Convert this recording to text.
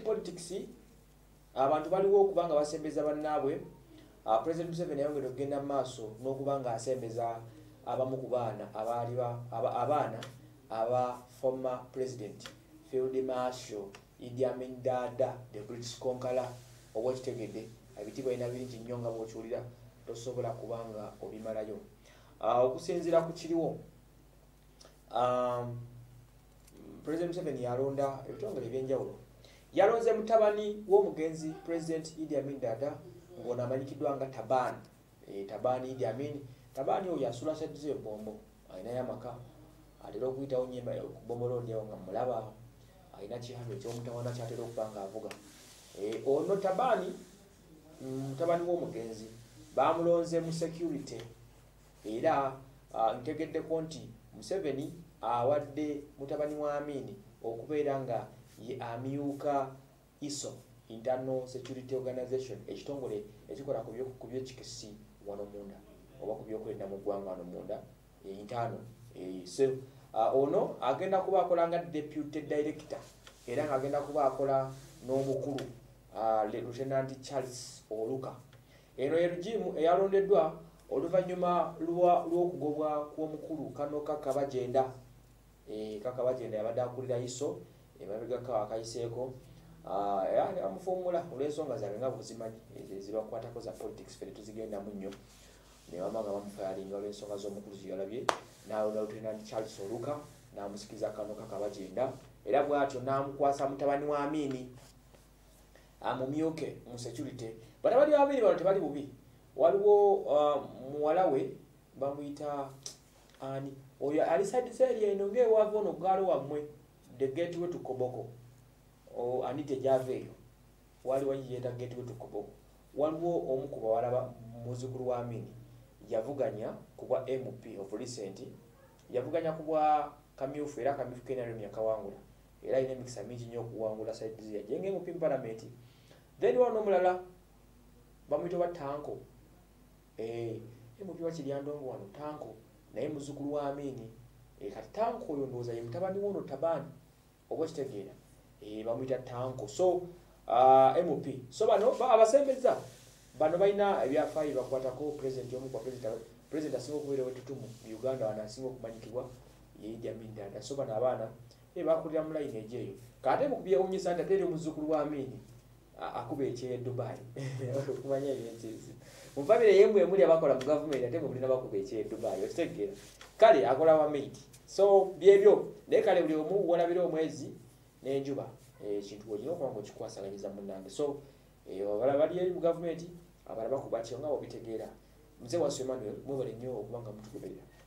politics abantu baliwo okubanga basembeza bannaabwe. President Museveni yayongera okugenda mu maaso n'okubanga asembeza abamu ku baana abaana aba former president Field Marshal Iddi Amin Dada, the British conqueror. Oba kitegedde ebitibwa ina bingi nnyo nga bw'okiwulira tosobola kubanga obimalayo. Okusinziira ku kiriwo President Museveni yalonda ebitongole ebyenjawulo. Yalonze mutabani w'omugenzi President Iddi Amin Dada ng'ono amanyikiddwa nga Tabani Iddi Amin. Tabani oyo asula sadize ebombo alinayo amaka atera okuyitawo nnyimba ku Bombolodi awo nga mulaba alina kihambe eky'omutawana kyatera okuba nga avuga. Ono Tabani mutabani w'omugenzi bamulonze mu security era ntegeddeko nti Museveni awadde mutabani wa Amin okubeera nga ye amyuka ISO, Internal Security Organization, ekitongole ekikola ku byekikisi wano munda oba ku byokwenda mu ggwanga wano munda internal. So ono agenda kuba akola nga deputy director era nga agenda kuba akola n'omukulu Lieutenant Charles Oluka. Eno yerujimu eyalondeddwa oluvannyuma lw'okugobwa kw'omukulu kano kakabajenda yabadde akulira ISO emabegako akayiseeko amufuumula olw'ensonga zaabwe nga buzimanyi zibakwatako za politics fere tuzigendamu nnyo newamanga bamufayalinga olw'ensonga z'omukulu ziyalabye naawe Lieutenant Charles Oluka n'amusikiza kano kakabajenda era bw'atyo n'amukwasa mutabani wa Amin amumyuke mu security. Batabani babiri bano tebali bubi. Waliwo muwala we bamuyita ani oyo ali side area eno ng'ewaava ono gaalo wammwe the gateway to Koboko Anite Javeyo waliwo yiyeta gateway to Koboko. Waliwo omu ku bawala muzzukulu wa Amin yavuganya ku bwa MP of recent, yavuganya ku bwa kamyufu era kamyufu kenalo yakawangula era alina emikisa mingi nnyo okuwangula side area jenge mu parliament. Then wano mulala bamuyita wa Tanko MP wa Kiryandongo wano Tanko naye muzzukulu wa Amin kati Tanko oyo ndowooza ye mutabani wono Tabani oba kitegeera bamuyita Tanko. So MP so bano abasembeza bano balina ebyafaayo bakwatako president omu kwa president asinga okubeera wetutumu mu Uganda wano asinga okumanyikibwa ye Iddi Amin Dada. So bano abaana bakulira mu layini egyeyo kate mukubyewunyisa nti ate eri omuzzukulu wa Amin akuba ekye Dubai okumanya ebyenzizi mu famire yembwe muli abakola mu government ate mulina bakuba ekye Dubai okitegeera kale akola wa mate. So byebyo naye kale buli omu walabira omwezi n'enjuba ekintu olina okuba nga okikwasaganyiza munnange. So abala bali eri mu government abala bakuba kyo nga obitegeera. Mzee wa Emmanuel mwebale nnyo okubanga mutugoberera.